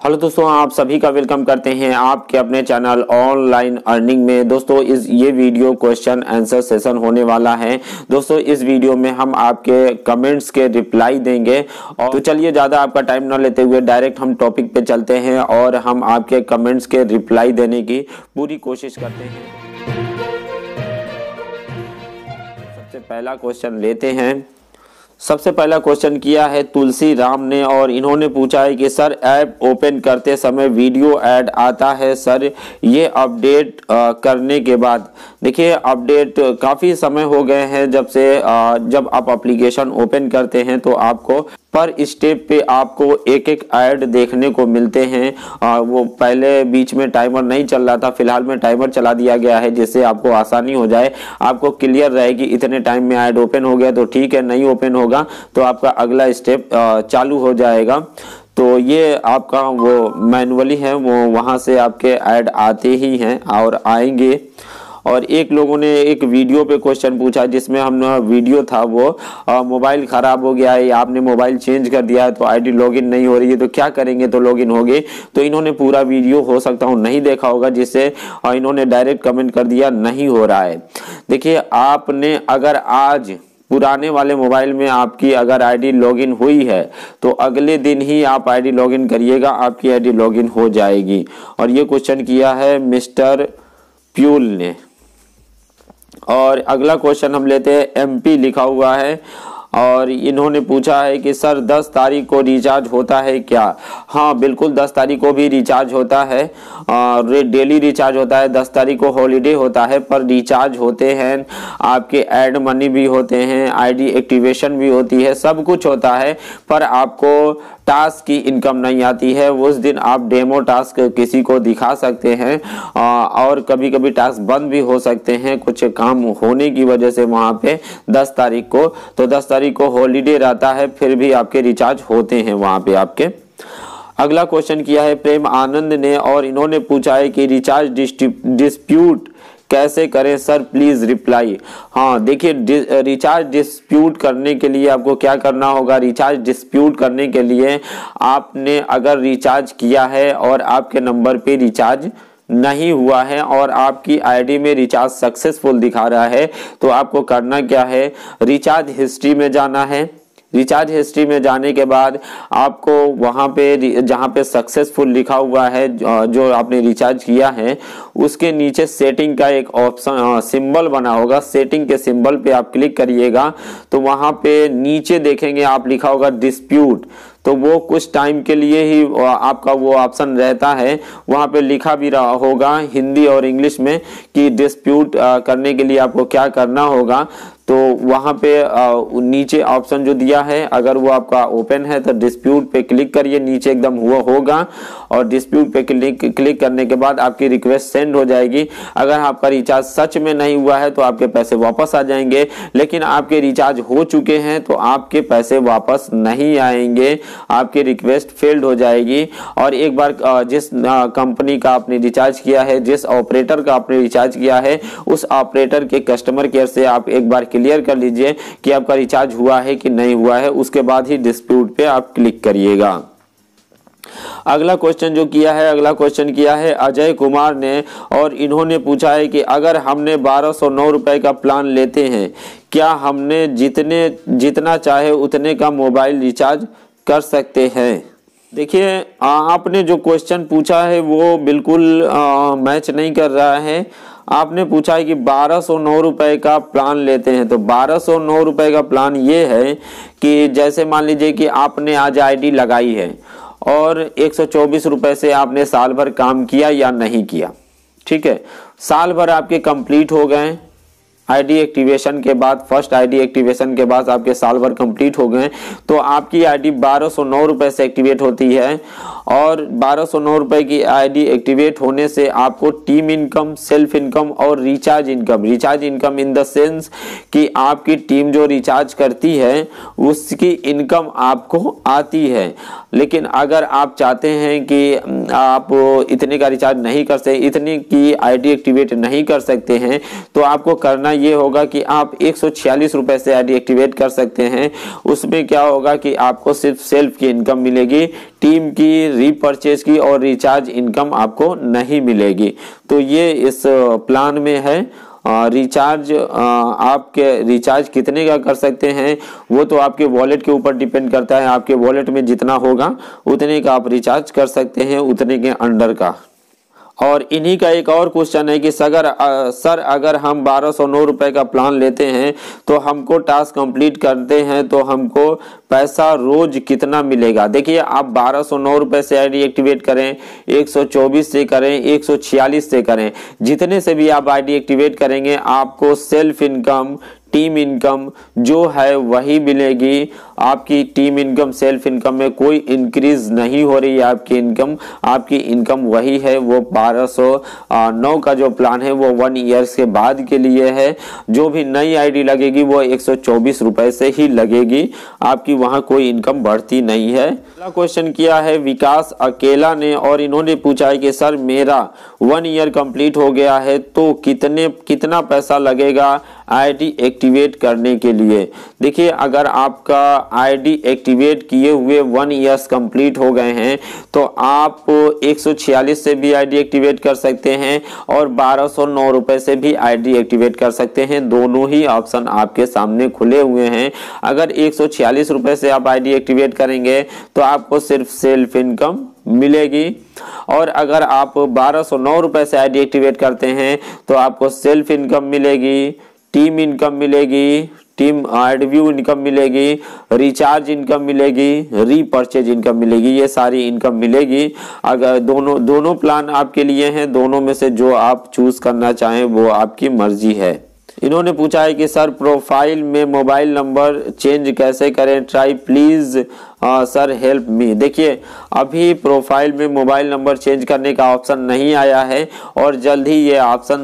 Hello दोस्तों, आप सभी का वेलकम करते हैं आपके अपने चैनल ऑनलाइन अर्निंग में। दोस्तों ये वीडियो क्वेश्चन आंसर सेशन होने वाला है। दोस्तों इस वीडियो में हम आपके कमेंट्स के रिप्लाई देंगे। और तो चलिए ज़्यादा आपका टाइम न लेते हुए डायरेक्ट हम टॉपिक पे चलते हैं और हम आपके कमेंट्स के रिप्लाई देने की पूरी कोशिश करते हैं। सबसे पहला क्वेश्चन लेते हैं। सबसे पहला क्वेश्चन किया है तुलसी राम ने और इन्होंने पूछा है कि सर ऐप ओपन करते समय वीडियो ऐड आता है सर, ये अपडेट करने के बाद। देखिए अपडेट काफ़ी समय हो गए हैं जब आप एप्लीकेशन ओपन करते हैं तो आपको पर स्टेप पे आपको एक एक ऐड देखने को मिलते हैं। वो पहले बीच में टाइमर नहीं चल रहा था, फिलहाल में टाइमर चला दिया गया है जिससे आपको आसानी हो जाए, आपको क्लियर रहे कि इतने टाइम में ऐड ओपन हो गया तो ठीक है, नहीं ओपन होगा तो आपका अगला स्टेप चालू हो जाएगा। तो ये आपका वो मैनुअली है, वो वहाँ से आपके ऐड आते ही हैं और आएंगे। और एक लोगों ने एक वीडियो पे क्वेश्चन पूछा जिसमें हम वीडियो था वो मोबाइल ख़राब हो गया है या आपने मोबाइल चेंज कर दिया है तो आईडी लॉगिन नहीं हो रही है तो क्या करेंगे तो लॉगिन होगी। तो इन्होंने पूरा वीडियो हो सकता हूँ नहीं देखा होगा जिससे इन्होंने डायरेक्ट कमेंट कर दिया नहीं हो रहा है। देखिए आपने अगर आज पुराने वाले मोबाइल में आपकी अगर आईडी लॉगिन हुई है तो अगले दिन ही आप आईडी लॉगिन करिएगा, आपकी आईडी लॉगिन हो जाएगी। और ये क्वेश्चन किया है मिस्टर प्यूल ने। और अगला क्वेश्चन हम लेते हैं, एमपी लिखा हुआ है और इन्होंने पूछा है कि सर 10 तारीख को रिचार्ज होता है क्या? हाँ बिल्कुल 10 तारीख को भी रिचार्ज होता है और डेली रिचार्ज होता है। 10 तारीख को हॉलीडे होता है पर रिचार्ज होते हैं, आपके ऐड मनी भी होते हैं, आईडी एक्टिवेशन भी होती है, सब कुछ होता है पर आपको टास्क की इनकम नहीं आती है। उस दिन आप डेमो टास्क किसी को दिखा सकते हैं और कभी कभी टास्क बंद भी हो सकते हैं कुछ काम होने की वजह से वहाँ पे 10 तारीख को। तो 10 तारीख को हॉलीडे रहता है फिर भी आपके रिचार्ज होते हैं वहाँ पे आपके। अगला क्वेश्चन किया है प्रेम आनंद ने और इन्होंने पूछा है कि रिचार्ज डिस्प्यूट कैसे करें सर, प्लीज रिप्लाई। हाँ देखिए रिचार्ज डिस्प्यूट करने के लिए आपको क्या करना होगा, रिचार्ज डिस्प्यूट करने के लिए आपने अगर रिचार्ज किया है और आपके नंबर पे रिचार्ज नहीं हुआ है और आपकी आईडी में रिचार्ज सक्सेसफुल दिखा रहा है तो आपको करना क्या है, रिचार्ज हिस्ट्री में जाना है। रिचार्ज हिस्ट्री में जाने के बाद आपको वहाँ पे जहाँ पे सक्सेसफुल लिखा हुआ है जो आपने रिचार्ज किया है उसके नीचे सेटिंग का एक ऑप्शन सिंबल बना होगा, सेटिंग के सिंबल पे आप क्लिक करिएगा तो वहाँ पे नीचे देखेंगे आप लिखा होगा डिस्प्यूट। तो वो कुछ टाइम के लिए ही आपका वो ऑप्शन रहता है, वहाँ पे लिखा भी रहा होगा हिंदी और इंग्लिश में कि डिस्प्यूट करने के लिए आपको क्या करना होगा। तो वहाँ पे नीचे ऑप्शन जो दिया है अगर वो आपका ओपन है तो डिस्प्यूट पे क्लिक करिए, नीचे एकदम हुआ होगा और डिस्प्यूट पे क्लिक करने के बाद आपकी रिक्वेस्ट सेंड हो जाएगी। अगर आपका रिचार्ज सच में नहीं हुआ है तो आपके पैसे वापस आ जाएंगे, लेकिन आपके रिचार्ज हो चुके हैं तो आपके पैसे वापस नहीं आएंगे, आपकी रिक्वेस्ट फेल्ड हो जाएगी। और एक बार जिस कंपनी का आपने रिचार्ज किया है, जिस ऑपरेटर का आपने रिचार्ज किया है उस ऑपरेटर के कस्टमर केयर से आप एक बार क्लियर कर लीजिए कि आपका रिचार्ज हुआ है कि नहीं हुआ है, उसके बाद ही डिस्प्यूट पे आप क्लिक करिएगा। अगला क्वेश्चन किया है अजय कुमार ने और इन्होंने पूछा है कि अगर हमने 1209 रुपए का प्लान लेते हैं क्या हमने जितना चाहे उतने का मोबाइल रिचार्ज कर सकते हैं? देखिए आपने जो क्वेश्चन पूछा है वो बिल्कुल मैच नहीं कर रहा है। आपने पूछा है कि 1209 रुपए का प्लान लेते हैं तो 1209 रुपए का प्लान ये है कि जैसे मान लीजिए कि आपने आज आईडी लगाई है और 124 रुपए से आपने साल भर काम किया या नहीं किया, ठीक है, साल भर आपके कंप्लीट हो गए आईडी एक्टिवेशन के बाद, फर्स्ट आईडी एक्टिवेशन के बाद आपके साल भर कंप्लीट हो गए तो आपकी आईडी 1209 रुपए से एक्टिवेट होती है। और 1209 रुपए की आईडी एक्टिवेट होने से आपको टीम इनकम, सेल्फ इनकम और recharge income in the sense कि आपकी टीम जो रिचार्ज करती है उसकी इनकम आपको आती है। लेकिन अगर आप चाहते हैं कि आप इतने का रिचार्ज नहीं कर सकते, इतने की आईडी एक्टिवेट नहीं कर सकते हैं तो आपको करना ये होगा कि आप 146 रुपए से आईडी एक्टिवेट कर सकते हैं। उसमें क्या होगा कि आपको सिर्फ सेल्फ की इनकम मिलेगी, टीम की, रीपरचेज की और रिचार्ज इनकम आपको नहीं मिलेगी। तो ये इस प्लान में है। रिचार्ज आपके रिचार्ज कितने का कर सकते हैं वो तो आपके वॉलेट के ऊपर डिपेंड करता है। आपके वॉलेट में जितना होगा उतने का आप रिचार्ज कर सकते हैं, उतने के अंडर का। और इन्हीं का एक और क्वेश्चन है कि सर अगर हम 1209 रुपए का प्लान लेते हैं तो हमको टास्क कंप्लीट करते हैं तो हमको पैसा रोज कितना मिलेगा। देखिए, आप 1209 रुपए से आईडी एक्टिवेट करें, 124 से करें, 146 से करें, जितने से भी आप आईडी एक्टिवेट करेंगे आपको सेल्फ इनकम, टीम इनकम जो है वही मिलेगी। आपकी टीम इनकम, सेल्फ इनकम में कोई इंक्रीज नहीं हो रही है। आपकी इनकम वही है। वो 1209 का जो प्लान है वो 1 ईयर्स के बाद के लिए है। जो भी नई आईडी लगेगी वो 124 रुपए से ही लगेगी। आपकी वहां कोई इनकम बढ़ती नहीं है। अगला क्वेश्चन किया है विकास अकेला ने और इन्होंने पूछा है कि सर मेरा 1 ईयर कंप्लीट हो गया है तो कितना पैसा लगेगा आईडी एक्टिवेट करने के लिए। देखिए, अगर आपका आईडी एक्टिवेट किए हुए 1 ईयर्स कंप्लीट हो गए हैं तो आप 146 से भी आईडी एक्टिवेट कर सकते हैं और 1209 रुपए से भी आईडी एक्टिवेट कर सकते हैं। दोनों ही ऑप्शन आपके सामने खुले हुए हैं। अगर 146 रुपए से आप आईडी एक्टिवेट करेंगे तो आपको सिर्फ सेल्फ इनकम मिलेगी और अगर आप 1209 रुपए से आईडी एक्टिवेट करते हैं तो आपको सेल्फ इनकम मिलेगी, टीम इनकम मिलेगी, टीम एडव्यू इनकम मिलेगी, रिचार्ज इनकम मिलेगी, रीपरचेज इनकम मिलेगी। ये सारी इनकम मिलेगी। अगर दोनों प्लान आपके लिए हैं, दोनों में से जो आप चूज करना चाहें वो आपकी मर्जी है। इन्होंने पूछा है कि सर प्रोफाइल में मोबाइल नंबर चेंज कैसे करें, try please sir help me. देखिए, अभी प्रोफाइल में मोबाइल नंबर चेंज करने का ऑप्शन नहीं आया है और जल्द ही ये ऑप्शन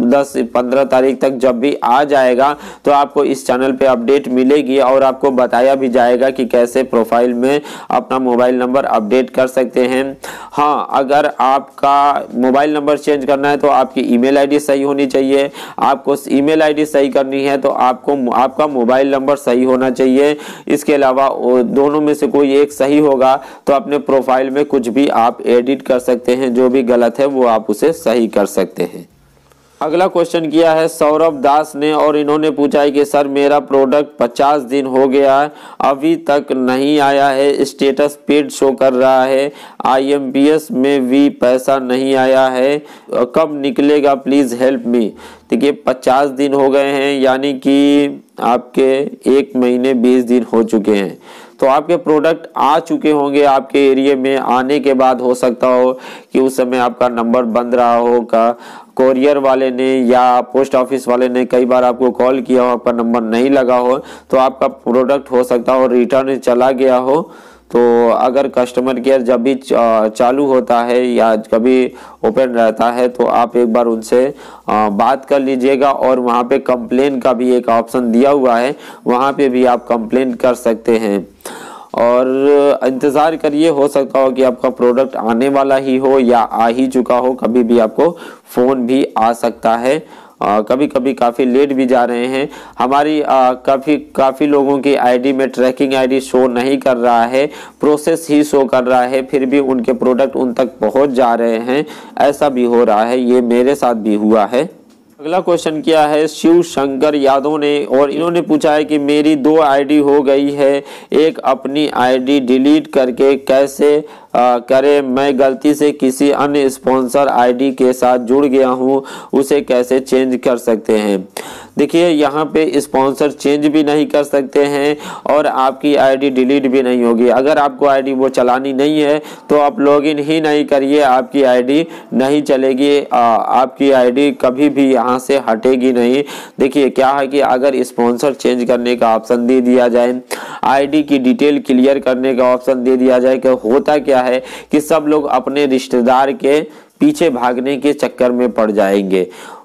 10-15 तारीख तक जब भी आ जाएगा तो आपको इस चैनल पे अपडेट मिलेगी और आपको बताया भी जाएगा कि कैसे प्रोफाइल में अपना मोबाइल नंबर अपडेट कर सकते हैं। हाँ, अगर आपका मोबाइल नंबर चेंज करना है तो आपकी ईमेल आईडी सही होनी चाहिए। आपको ईमेल आईडी सही करनी है तो आपका मोबाइल नंबर सही होना चाहिए। इसके अलावा दोनों में से कोई एक सही होगा तो अपने प्रोफाइल में कुछ भी आप एडिट कर सकते हैं। जो भी गलत है वो आप उसे सही कर सकते हैं। अगला क्वेश्चन किया है सौरभ दास ने और इन्होंने पूछा है कि सर मेरा प्रोडक्ट 50 दिन हो गया है, अभी तक नहीं आया है, स्टेटस पेड शो कर रहा है, IMPS में भी पैसा नहीं आया है, कब निकलेगा, प्लीज हेल्प मी। देखिए, 50 दिन हो गए हैं यानी कि आपके 1 महीने 20 दिन हो चुके हैं तो आपके प्रोडक्ट आ चुके होंगे। आपके एरिया में आने के बाद हो सकता हो कि उस समय आपका नंबर बंद रहा हो, कोरियर वाले ने या पोस्ट ऑफिस वाले ने कई बार आपको कॉल किया हो, आपका नंबर नहीं लगा हो तो आपका प्रोडक्ट हो सकता हो रिटर्न चला गया हो। तो अगर कस्टमर केयर जब भी चालू होता है या कभी ओपन रहता है तो आप एक बार उनसे बात कर लीजिएगा और वहाँ पे कंप्लेन का भी एक ऑप्शन दिया हुआ है, वहाँ पे भी आप कंप्लेन कर सकते हैं और इंतज़ार करिए। हो सकता हो कि आपका प्रोडक्ट आने वाला ही हो या आ ही चुका हो। कभी भी आपको फ़ोन भी आ सकता है। कभी कभी काफ़ी लेट भी जा रहे हैं। हमारी काफ़ी लोगों की आईडी में ट्रैकिंग आईडी शो नहीं कर रहा है, प्रोसेस ही शो कर रहा है, फिर भी उनके प्रोडक्ट उन तक पहुंच जा रहे हैं। ऐसा भी हो रहा है, ये मेरे साथ भी हुआ है। अगला क्वेश्चन किया है शिव शंकर यादव ने और इन्होंने पूछा है कि मेरी 2 आईडी हो गई है, एक अपनी आईडी डिलीट करके कैसे करें, मैं गलती से किसी अन्य स्पॉन्सर आईडी के साथ जुड़ गया हूं, उसे कैसे चेंज कर सकते हैं। देखिए, यहाँ पे स्पॉन्सर चेंज भी नहीं कर सकते हैं और आपकी आईडी डिलीट भी नहीं होगी। अगर आपको आईडी वो चलानी नहीं है तो आप लॉगिन ही नहीं करिए, आपकी आईडी नहीं चलेगी, आपकी आईडी कभी भी यहाँ से हटेगी नहीं। देखिए, क्या है कि अगर स्पॉन्सर चेंज करने का ऑप्शन दे दिया जाए, आईडी की डिटेल क्लियर करने का ऑप्शन दे दिया जाए, कि होता क्या है कि सब लोग अपने रिश्तेदार के पीछे भागने के चक्कर में पड़ जाएंगे।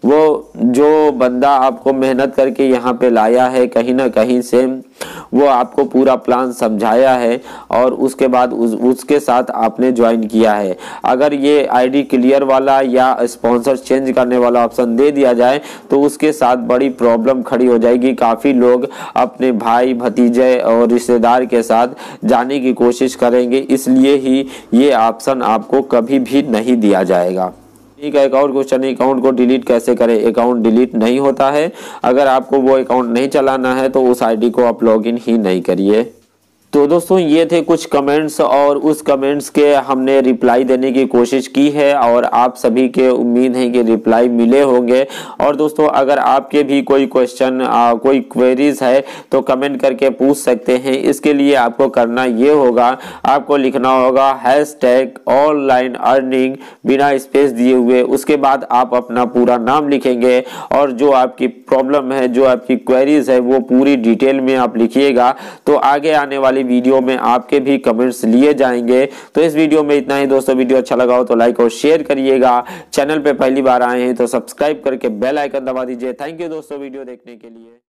वो जो बंदा आपको मेहनत करके यहाँ पे लाया है कहीं ना कहीं से, वो आपको पूरा प्लान समझाया है और उसके बाद उसके साथ आपने ज्वाइन किया है। अगर ये आईडी क्लियर वाला या स्पॉन्सर चेंज करने वाला ऑप्शन दे दिया जाए तो उसके साथ बड़ी प्रॉब्लम खड़ी हो जाएगी। काफ़ी लोग अपने भाई भतीजे और रिश्तेदार के साथ जाने की कोशिश करेंगे, इसलिए ही ये ऑप्शन आपको कभी भी नहीं दिया जाएगा। ठीक है, एक और क्वेश्चन, अकाउंट को डिलीट कैसे करें। अकाउंट डिलीट नहीं होता है। अगर आपको वो अकाउंट नहीं चलाना है तो उस आईडी को आप लॉगिन ही नहीं करिए। तो दोस्तों ये थे कुछ कमेंट्स और उस कमेंट्स के हमने रिप्लाई देने की कोशिश की है और आप सभी के उम्मीद है कि रिप्लाई मिले होंगे। और दोस्तों अगर आपके भी कोई क्वेश्चन कोई क्वेरीज है तो कमेंट करके पूछ सकते हैं। इसके लिए आपको करना ये होगा, आपको लिखना होगा #ऑनलाइन अर्निंग बिना स्पेस दिए हुए। उसके बाद आप अपना पूरा नाम लिखेंगे और जो आपकी प्रॉब्लम है, जो आपकी क्वेरीज है, वो पूरी डिटेल में आप लिखिएगा। तो आगे आने वाली वीडियो में आपके भी कमेंट्स लिए जाएंगे। तो इस वीडियो में इतना ही दोस्तों। वीडियो अच्छा लगा हो तो लाइक और शेयर करिएगा। चैनल पे पहली बार आए हैं तो सब्सक्राइब करके बेल आइकन दबा दीजिए। थैंक यू दोस्तों वीडियो देखने के लिए।